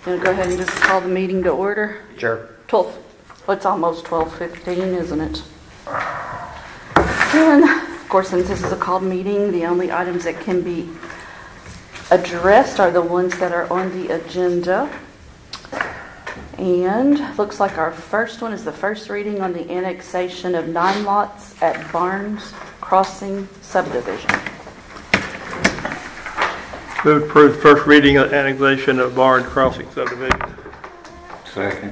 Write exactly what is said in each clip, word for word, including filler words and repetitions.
Gonna go ahead and just call the meeting to order. Sure. twelve, well, it's almost twelve fifteen, isn't it? And of course, since this is a called meeting, the only items that can be addressed are the ones that are on the agenda. And looks like our first one is the first reading on the annexation of nine lots at Barnes Crossing subdivision. Move to approve first reading of annexation of Barnes Crossing subdivision. Second.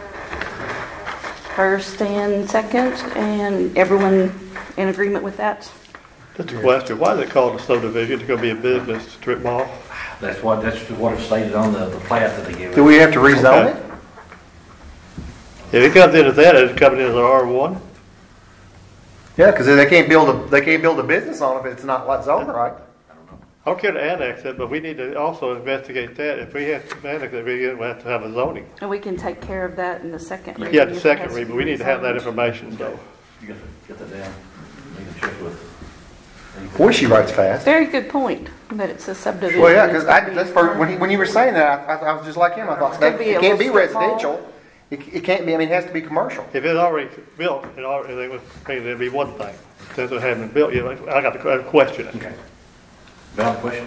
First and second, and everyone in agreement with that? Just a question, why is it called a subdivision? It's going to be a business strip mall? That's what, that's what it's stated on the, the plat that they give us. Do we have to rezone Okay. it? If it comes in as that, it's coming in as an R one? Yeah, because they can't build a they can't build a business on it if it's not like zone, right? I don't care to annex it, but we need to also investigate that. If we have to annex it, we have to have a zoning. And we can take care of that in the second reading. Yeah, the if it second has to reading, be but we need to have that rezoned. information, though. You got to get that down. You can check with. Boy, she writes fast. Very good point, that it's a subdivision. Well, yeah, because It's gonna be that's first, when, he, zoned. when you were saying that, I, I was just like him. I thought Could that, be it a can't be little strip mall. residential. It, it can't be. I mean, it has to be commercial. If it's already built, it already, it would mean it'd be one thing. Since it hasn't been built yet, I got to question it. Okay. Valid question?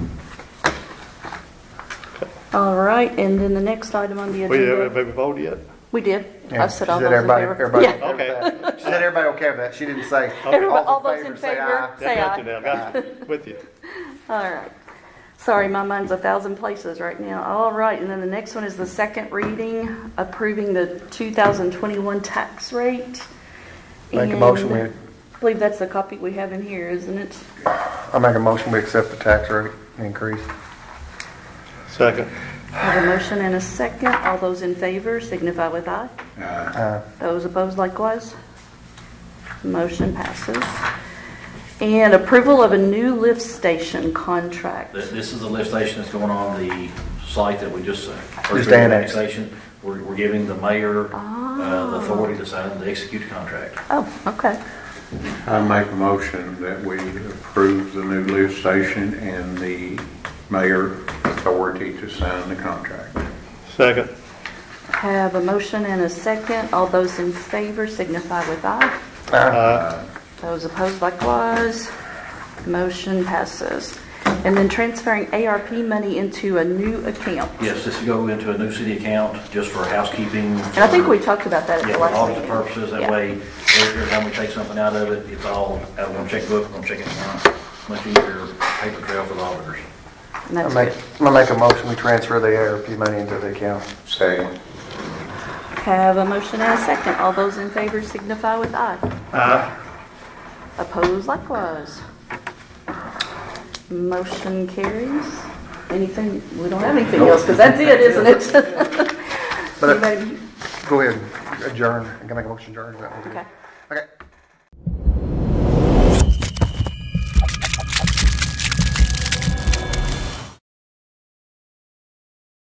All right, and then the next item on the We agenda. haven't maybe voted yet? We did. Yeah, I said she all said those in everybody, favor. everybody Yeah. okay with that. She said everybody okay with that. She didn't say Everybody- all all those in say favor, aye. say Got you aye. now, got you, with you. All right. Sorry, my mind's a thousand places right now. All right, and then the next one is the second reading, approving the two thousand twenty-one tax rate. Make a And motion. We, I believe that's the copy we have in here, isn't it? I make a motion. We accept the tax rate increase. Second. I have a motion and a second. All those in favor signify with aye. Uh, Those opposed likewise. Motion passes. And approval of a new lift station contract. This, this is the lift station that's going on the site that we just, uh, first Just reading annexed. annexation. We're, we're giving the mayor, uh, Ah. the authority to sign the execute contract. Oh, okay. I make a motion that we approve the new lift station and the mayor authority to sign the contract. Second. Have a motion and a second. All those in favor signify with aye. Uh, Those opposed likewise. Motion passes. And then transferring A R P money into a new account. Yes, this will go into a new city account just for housekeeping. And I think we talked about that at Yeah, the for last audit meeting. purposes, that Yeah. way, every time we take something out of it, it's all out of one checkbook, one checking account. Much easier paper trail for the auditors. And I that's make, good. I make a motion. We transfer the A R P money into the account. Second. Have a motion and a second. All those in favor signify with aye. uh, Opposed likewise. Motion carries. Anything, we don't have anything else, because that's it, isn't it? But uh, Anybody- go ahead. Adjourn. I can make a motion. Adjourn. Is that what we do? Okay. Okay.